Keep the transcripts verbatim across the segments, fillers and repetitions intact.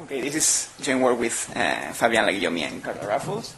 Okay, this is joint work with uh, Fabian Laguillomi and Carla Raffles.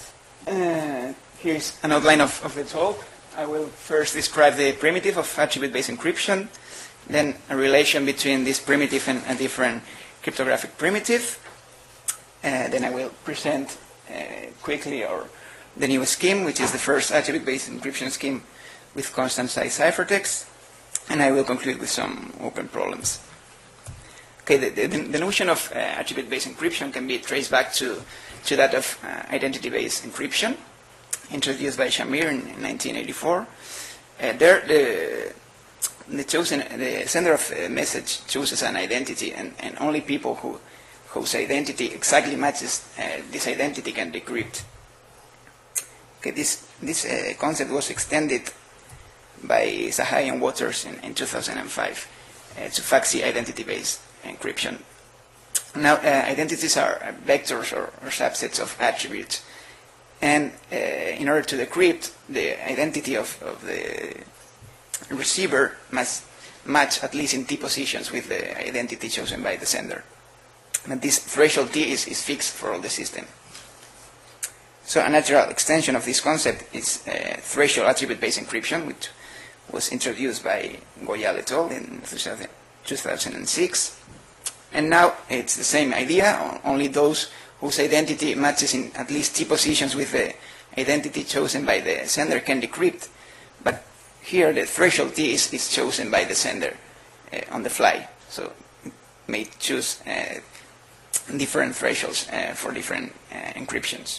Uh, here's an outline of, of the talk. I will first describe the primitive of attribute-based encryption, then a relation between this primitive and a different cryptographic primitive. Uh, then I will present uh, quickly or the new scheme, which is the first attribute-based encryption scheme with constant size ciphertext, and I will conclude with some open problems. Okay, the, the, the notion of uh, attribute-based encryption can be traced back to, to that of uh, identity-based encryption, introduced by Shamir in, in nineteen eighty-four. Uh, there, the, the, chosen, the sender of the message chooses an identity, and, and only people who, whose identity exactly matches uh, this identity can decrypt. Okay, this this uh, concept was extended by Sahai and Waters in, in two thousand five uh, to FAXI identity-based encryption. Now, uh, identities are uh, vectors or, or subsets of attributes, and uh, in order to decrypt, the identity of, of the receiver must match at least in t positions with the identity chosen by the sender. And this threshold t is, is fixed for all the system. So a natural extension of this concept is uh, threshold attribute-based encryption, which was introduced by Goyal et al. In two thousand six. And now it's the same idea, only those whose identity matches in at least t positions with the identity chosen by the sender can decrypt. But here the threshold t is, is chosen by the sender uh, on the fly. So it may choose uh, different thresholds uh, for different uh, encryptions.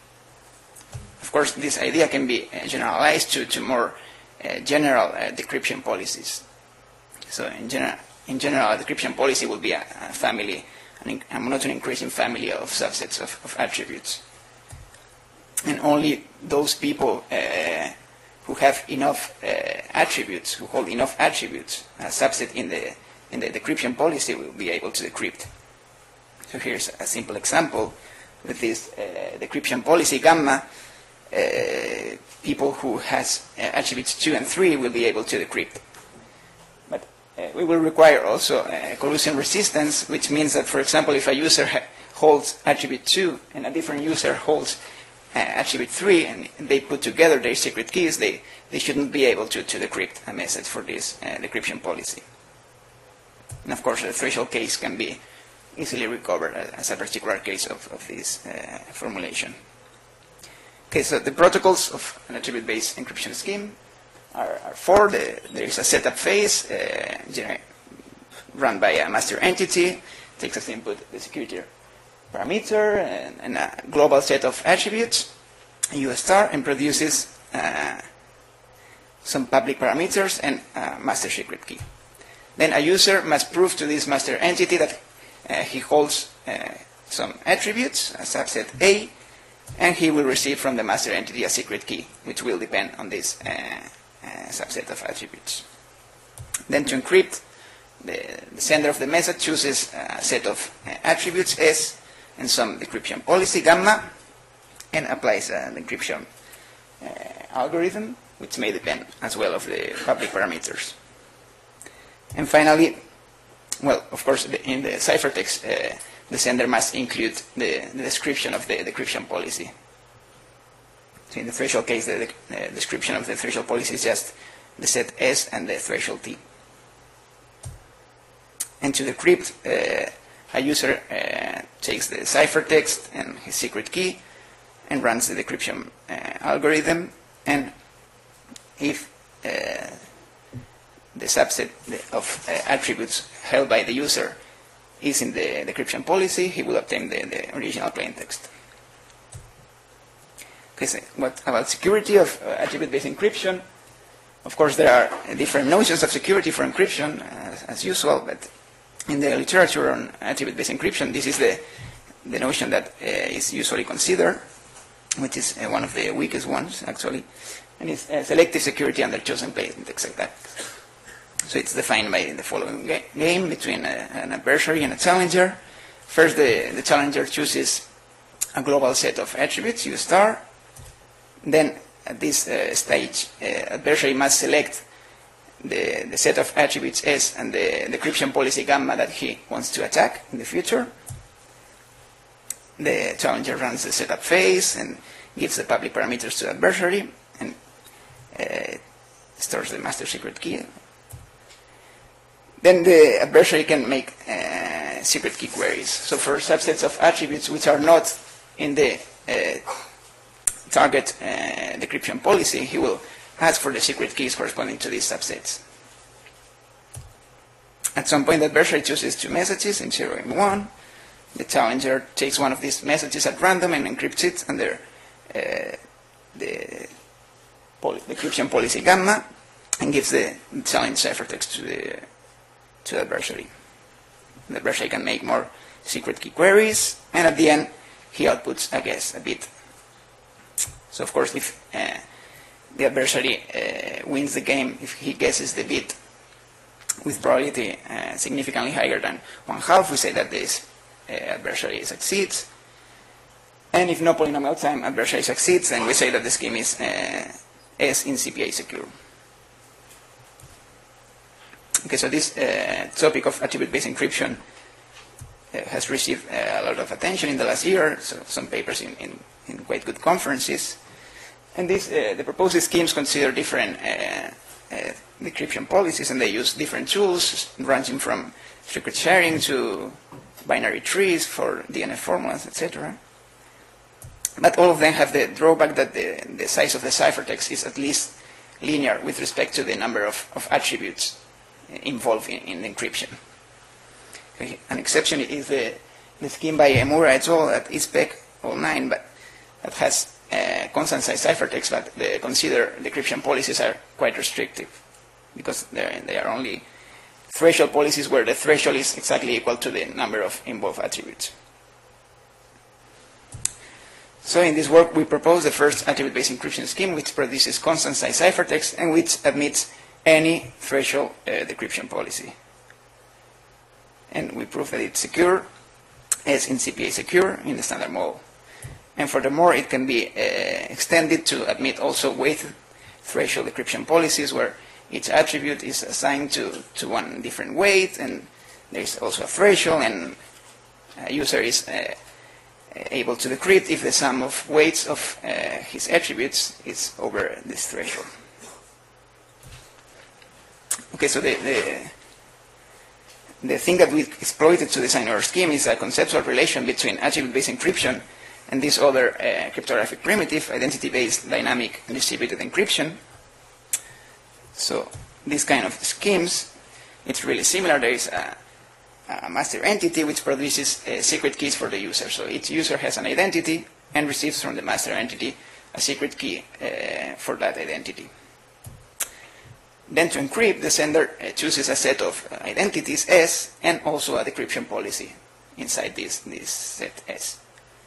Of course, this idea can be uh, generalized to, to more uh, general uh, decryption policies. So in general, in general, a decryption policy will be a, a family, an, a monotone increasing family of subsets of, of attributes. And only those people uh, who have enough uh, attributes, who hold enough attributes, a subset in the, in the decryption policy will be able to decrypt. So here's a simple example. With this uh, decryption policy gamma, uh, people who has uh, attributes two and three will be able to decrypt. But uh, we will require also uh, collusion resistance, which means that, for example, if a user ha holds attribute two and a different user holds uh, attribute three, and they put together their secret keys, they, they shouldn't be able to, to decrypt a message for this uh, decryption policy. And of course, the threshold case can be easily recovered as a particular case of, of this uh, formulation. Okay, so the protocols of an attribute-based encryption scheme are, are four. The, there is a setup phase uh, run by a master entity, takes as input the security parameter and, and a global set of attributes, U star, and produces uh, some public parameters and a master secret key. Then a user must prove to this master entity that uh, he holds uh, some attributes, a subset A, and he will receive from the master entity a secret key, which will depend on this uh, uh, subset of attributes. Then to encrypt, the, the sender of the message chooses a set of uh, attributes S and some decryption policy gamma, and applies an encryption uh, algorithm, which may depend as well of the public parameters. And finally, well, of course, the, in the ciphertext, uh, the sender must include the, the description of the decryption policy. So in the threshold case, the, the description of the threshold policy is just the set S and the threshold T. And to decrypt, uh, a user uh, takes the ciphertext and his secret key and runs the decryption uh, algorithm. And if uh, the subset of uh, attributes held by the user is in the decryption policy, he will obtain the, the original plaintext. Okay, so what about security of uh, attribute-based encryption? Of course, there are different notions of security for encryption, uh, as usual, but in the literature on attribute-based encryption, this is the, the notion that uh, is usually considered, which is uh, one of the weakest ones, actually, and it's uh, selective security under chosen plaintext attacks. So it's defined by the following ga game between a, an adversary and a challenger. First, the, the challenger chooses a global set of attributes, U star. Then, at this uh, stage, uh, adversary must select the, the set of attributes S and the decryption policy gamma that he wants to attack in the future. the challenger runs the setup phase and gives the public parameters to the adversary and uh, stores the master secret key. Then the adversary can make uh, secret key queries. So for subsets of attributes which are not in the uh, target uh, decryption policy, he will ask for the secret keys corresponding to these subsets. At some point, the adversary chooses two messages in zero and one. The challenger takes one of these messages at random and encrypts it under uh, the poly decryption policy gamma and gives the challenge ciphertext to the, to the adversary. The adversary can make more secret key queries, and at the end, he outputs a guess, a bit. So, of course, if uh, the adversary uh, wins the game, if he guesses the bit with probability uh, significantly higher than one half, we say that this uh, adversary succeeds. And if no polynomial time adversary succeeds, then we say that the scheme is uh, S in C P A secure. Okay, so this uh, topic of attribute-based encryption uh, has received uh, a lot of attention in the last year, so some papers in, in, in quite good conferences. And this, uh, the proposed schemes consider different uh, uh, decryption policies, and they use different tools ranging from secret sharing to binary trees for D N F formulas, et cetera. But all of them have the drawback that the, the size of the ciphertext is at least linear with respect to the number of, of attributes involved in, in the encryption. Okay. An exception is the, the scheme by Emura et al. At I S P E C oh nine, but that has uh, constant size ciphertext, but the consider decryption policies are quite restrictive because they are only threshold policies where the threshold is exactly equal to the number of involved attributes. So in this work, we propose the first attribute-based encryption scheme which produces constant size ciphertext and which admits any threshold uh, decryption policy. And we prove that it's secure, as in C P A secure in the standard model. And furthermore, it can be uh, extended to admit also weight threshold decryption policies where each attribute is assigned to, to one different weight, and there is also a threshold, and a user is uh, able to decrypt if the sum of weights of uh, his attributes is over this threshold. Okay, so the, the, the thing that we exploited to design our scheme is a conceptual relation between attribute-based encryption and this other uh, cryptographic primitive, identity-based dynamic distributed encryption. So these kind of schemes, it's really similar. There is a, a master entity which produces uh, secret keys for the user. So each user has an identity and receives from the master entity a secret key uh, for that identity. Then to encrypt, the sender uh, chooses a set of uh, identities S and also a decryption policy inside this, this set S.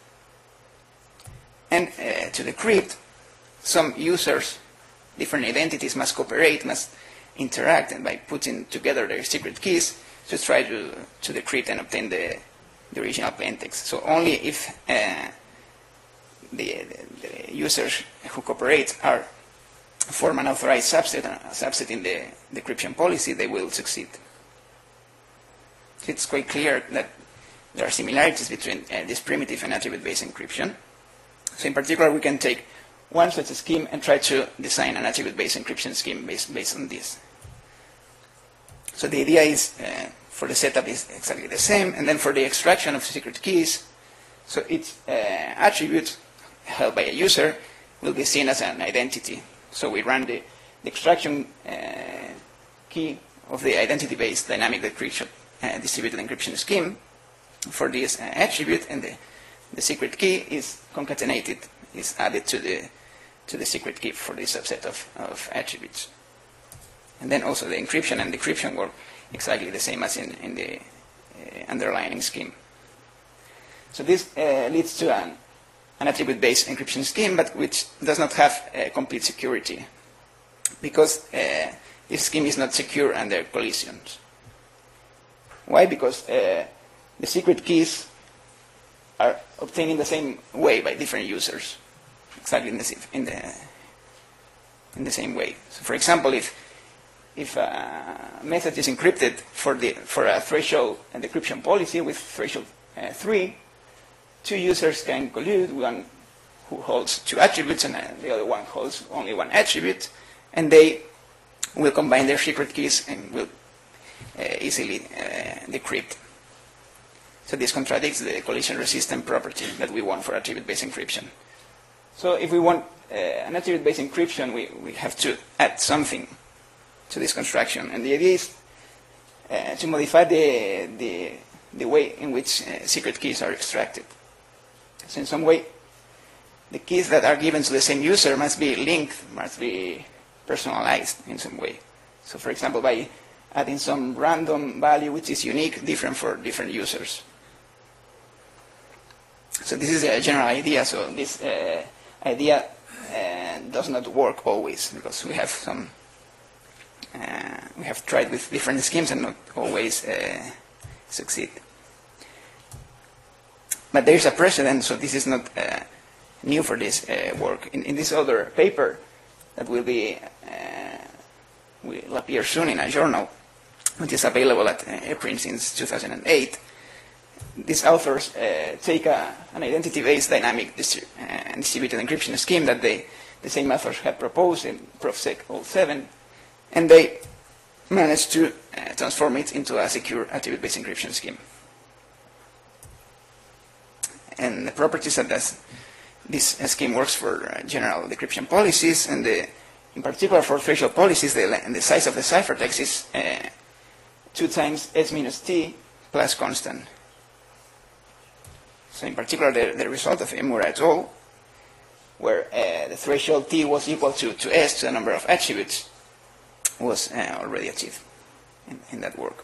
And uh, to decrypt, some users, different identities must cooperate, must interact, and by putting together their secret keys to try to, to decrypt and obtain the, the original plaintext. So only if uh, the, the, the users who cooperate are form an authorized subset, a subset in the decryption policy, they will succeed. It's quite clear that there are similarities between uh, this primitive and attribute-based encryption. So in particular, we can take one such scheme and try to design an attribute-based encryption scheme based, based on this. So the idea is, uh, for the setup is exactly the same, and then for the extraction of secret keys, so each uh, attribute held by a user will be seen as an identity. So we run the, the extraction uh, key of the identity-based dynamic decryption, uh, distributed encryption scheme for this uh, attribute, and the, the secret key is concatenated, is added to the to the secret key for this subset of, of attributes. And then also the encryption and decryption work exactly the same as in, in the uh, underlying scheme. So this uh, leads to an, an attribute-based encryption scheme, but which does not have uh, complete security, because uh, this scheme is not secure under collisions. Why? Because uh, the secret keys are obtained in the same way by different users, exactly in the in the in the same way. So, for example, if if a message is encrypted for the for a threshold and decryption policy with threshold uh, three, two users can collude, one who holds two attributes and the other one holds only one attribute, and they will combine their secret keys and will uh, easily uh, decrypt. So this contradicts the collision-resistant property that we want for attribute-based encryption. So if we want uh, an attribute-based encryption, we, we have to add something to this construction. And the idea is uh, to modify the, the, the way in which uh, secret keys are extracted. So in some way, the keys that are given to the same user must be linked, must be personalized in some way. So for example, by adding some random value which is unique, different for different users. So this is a general idea. So this uh, idea uh, does not work always, because we have some, uh, we have tried with different schemes and not always uh, succeed. But there is a precedent, so this is not uh, new for this uh, work. In, in this other paper that will be uh, will appear soon in a journal, which is available at uh, ePrint since two thousand eight, these authors uh, take a, an identity-based dynamic distri uh, distributed encryption scheme that they, the same authors had proposed in ProfSec oh seven, and they managed to uh, transform it into a secure attribute-based encryption scheme. And the properties that this, this scheme works for uh, general decryption policies, and the, in particular for threshold policies, the, the size of the ciphertext is uh, two times s minus t plus constant. So in particular, the, the result of Emura et al., where uh, the threshold t was equal to, to s, to the number of attributes, was uh, already achieved in, in that work.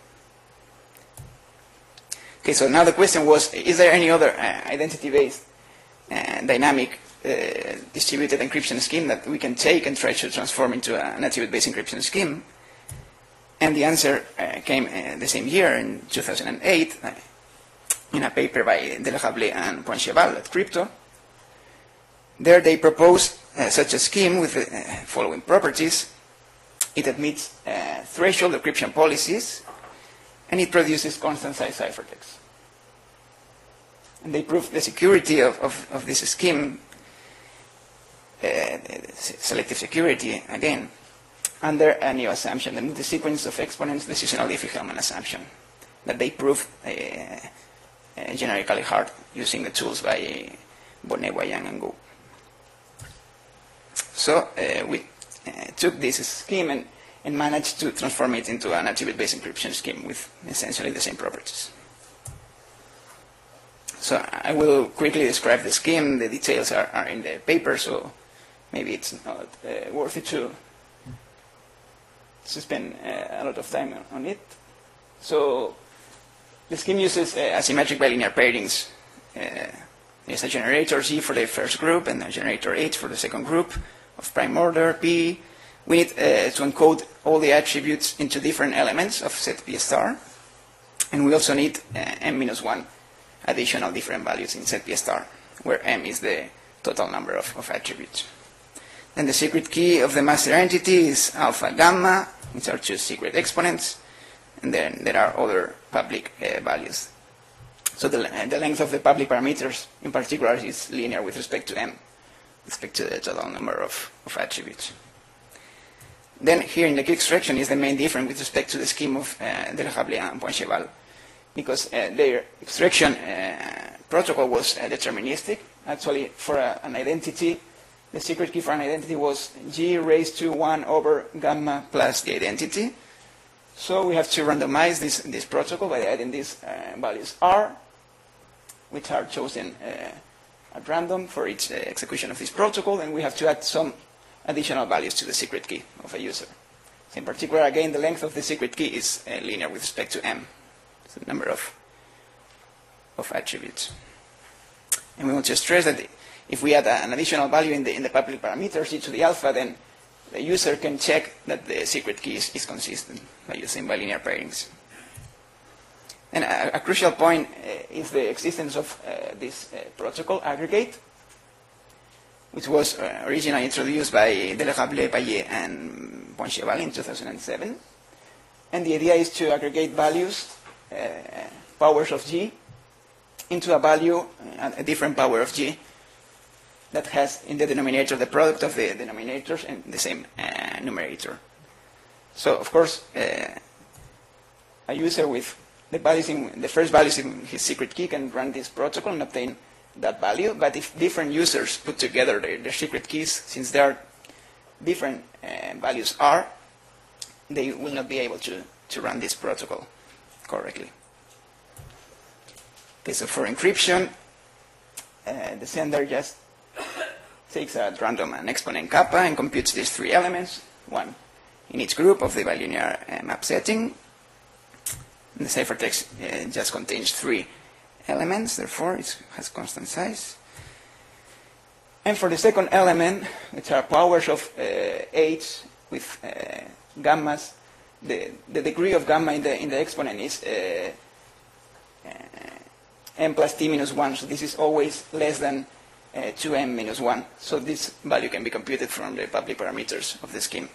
Okay, so now the question was, is there any other uh, identity-based uh, dynamic uh, distributed encryption scheme that we can take and try to transform into an attribute-based encryption scheme? And the answer uh, came uh, the same year, in two thousand eight, uh, in a paper by Delahable and Poincheval at Crypto. There they proposed uh, such a scheme with the uh, following properties. It admits uh, threshold decryption policies, and it produces constant size ciphertext. And they proved the security of, of, of this scheme, uh, selective security, again, under a new assumption, the multi-sequence of exponents decisional Diffie-Hellman assumption, that they proved uh, uh, generically hard using the tools by Bonnet, Wayang, and Go. So uh, we uh, took this scheme and, and managed to transform it into an attribute-based encryption scheme with essentially the same properties. So I will quickly describe the scheme. The details are, are in the paper, so maybe it's not uh, worth it to, to spend uh, a lot of time on it. So the scheme uses uh, asymmetric bilinear pairings. Uh, there's a generator Z for the first group and a generator H for the second group of prime order P. We need uh, to encode all the attributes into different elements of set P star. And we also need uh, M minus one additional different values in set P star, where M is the total number of, of attributes. Then the secret key of the master entity is alpha gamma, which are two secret exponents, and then there are other public uh, values. So the, uh, the length of the public parameters in particular is linear with respect to M, with respect to the total number of, of attributes. Then here in the key extraction is the main difference with respect to the scheme of uh, Delahable and Poincheval, because uh, their extraction uh, protocol was uh, deterministic. Actually, for a, an identity, the secret key for an identity was G raised to one over gamma plus the identity. So we have to randomize this, this protocol by adding these uh, values R, which are chosen uh, at random for each uh, execution of this protocol, and we have to add some additional values to the secret key of a user. So in particular, again, the length of the secret key is uh, linear with respect to M, so the number of, of attributes. And we want to stress that if we add an additional value in the, in the public parameters, e to the alpha, then the user can check that the secret key is, is consistent by using bilinear pairings. And a, a crucial point uh, is the existence of uh, this uh, protocol aggregate, which was uh, originally introduced by Delahable, Payet, and Poincheval in two thousand seven. And the idea is to aggregate values, uh, powers of G, into a value, a different power of G, that has in the denominator the product of the denominators and the same uh, numerator. So, of course, uh, a user with the values in the first values in his secret key can run this protocol and obtain that value. But if different users put together their, their secret keys, since there are different uh, values R, they will not be able to, to run this protocol correctly. Okay, so for encryption, uh, the sender just takes a random an exponent kappa and computes these three elements, one in each group of the bilinear uh, map setting. And the ciphertext uh, just contains three elements, therefore it has constant size. And for the second element, which are powers of uh, H with uh, gammas, the, the degree of gamma in the, in the exponent is uh, uh, m plus t minus one, so this is always less than uh, two m minus one. So this value can be computed from the public parameters of the scheme.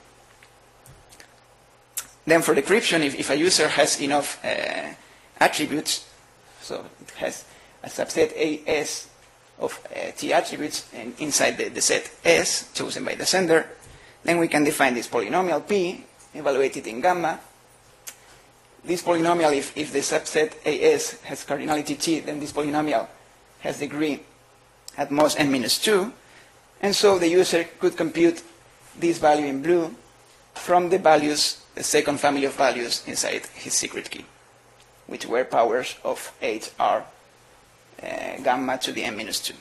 Then for decryption, if, if a user has enough uh, attributes, so it has a subset A S of uh, T attributes and inside the, the set S chosen by the sender, then we can define this polynomial P, evaluated in gamma. This polynomial, if, if the subset A S has cardinality T, then this polynomial has degree at most n minus two. And so the user could compute this value in blue from the values, the second family of values inside his secret key, which were powers of H R uh, gamma to the n minus two.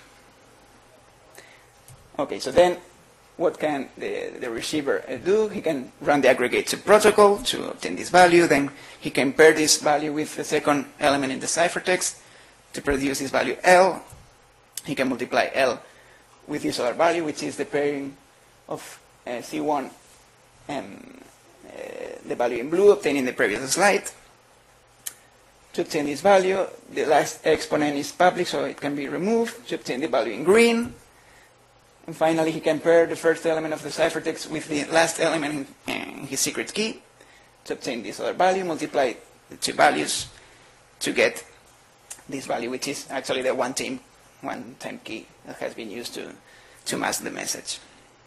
Okay, so then what can the, the receiver uh, do? He can run the aggregate subprotocol to obtain this value. Then he can pair this value with the second element in the ciphertext to produce this value L. He can multiply L with this other value, which is the pairing of uh, C one and uh, the value in blue obtained in the previous slide. To obtain this value, the last exponent is public, so it can be removed to obtain the value in green. And finally, he can pair the first element of the ciphertext with the last element in, in his secret key to obtain this other value, multiply the two values to get this value, which is actually the one-time one-time key that has been used to, to mask the message.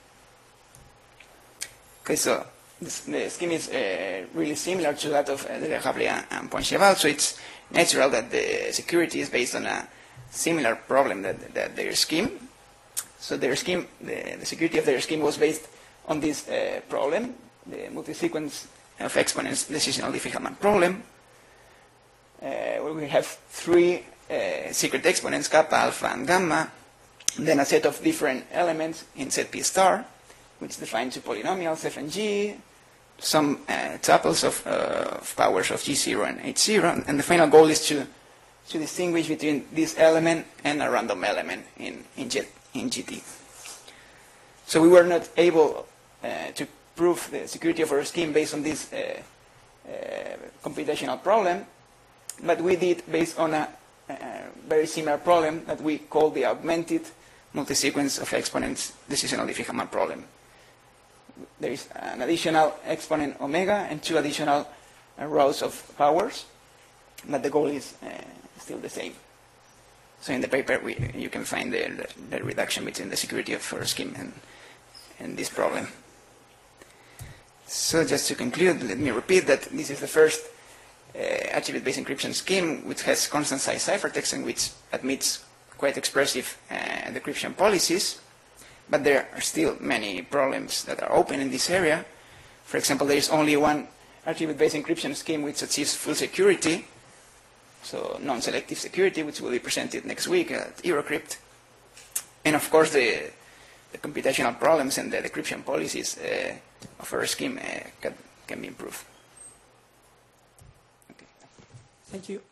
Okay, so this, the scheme is uh, really similar to that of uh, the Hablé and, and Poincheval, so it's natural that the security is based on a similar problem that, that their scheme. So their scheme, the, the security of their scheme was based on this uh, problem, the multi-sequence of exponents decisional Diffie-Hellman problem, uh, where we have three uh, secret exponents, kappa, alpha, and gamma, and then a set of different elements in set P star, which define two polynomials, f and g, some uh, tuples of, uh, of powers of g zero and h zero, and the final goal is to, to distinguish between this element and a random element in, in G. in G T. So we were not able uh, to prove the security of our scheme based on this uh, uh, computational problem, but we did based on a, a very similar problem that we call the augmented multi-sequence of exponents decisional Diffie-Hellman problem. There is an additional exponent omega and two additional uh, rows of powers, but the goal is uh, still the same. So in the paper, we, you can find the, the, the reduction between the security of our scheme and, and this problem. So just to conclude, let me repeat that this is the first uh, attribute-based encryption scheme which has constant size ciphertext and which admits quite expressive uh, decryption policies. But there are still many problems that are open in this area. For example, there is only one attribute-based encryption scheme which achieves full security, so non-selective security, which will be presented next week at Eurocrypt. And of course, the, the computational problems and the decryption policies uh, of our scheme uh, can, can be improved. Okay. Thank you.